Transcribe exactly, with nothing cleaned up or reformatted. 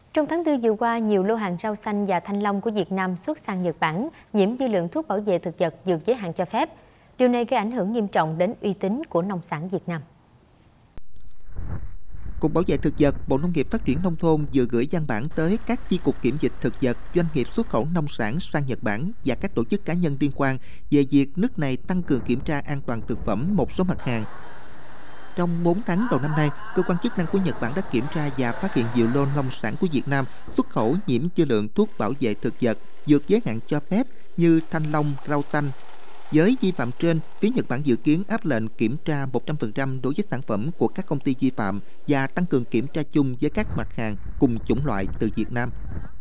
Trong tháng tư vừa qua, nhiều lô hàng rau xanh và thanh long của Việt Nam xuất sang Nhật Bản nhiễm dư lượng thuốc bảo vệ thực vật vượt giới hạn cho phép. Điều này gây ảnh hưởng nghiêm trọng đến uy tín của nông sản Việt Nam. Cục Bảo vệ Thực vật, Bộ Nông nghiệp Phát triển Nông thôn vừa gửi văn bản tới các chi cục kiểm dịch thực vật, doanh nghiệp xuất khẩu nông sản sang Nhật Bản và các tổ chức cá nhân liên quan về việc nước này tăng cường kiểm tra an toàn thực phẩm một số mặt hàng. Trong bốn tháng đầu năm nay, cơ quan chức năng của Nhật Bản đã kiểm tra và phát hiện nhiều lô nông sản của Việt Nam xuất khẩu nhiễm dư lượng thuốc bảo vệ thực vật vượt giới hạn cho phép như thanh long, rau xanh. Với vi phạm trên, phía Nhật Bản dự kiến áp lệnh kiểm tra một trăm phần trăm đối với sản phẩm của các công ty vi phạm và tăng cường kiểm tra chung với các mặt hàng cùng chủng loại từ Việt Nam.